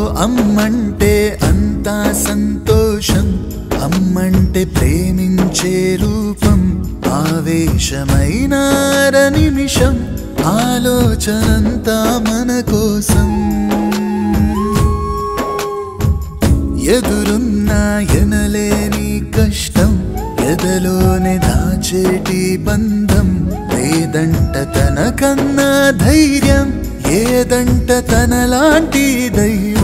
అమ్మంటే అంతా సంతోషం, అమ్మంటే ప్రేమించే రూపం, ఆవేశమైన నిమిషం, ఆలోచనంతా మన కోసం. ఎదురున్నా ఎనలేని కష్టం, ఎదలోనే దాచేటి బంధం, లేదంట తనకన్నా ధైర్యం, ఏదంట తనలాంటి దైవం.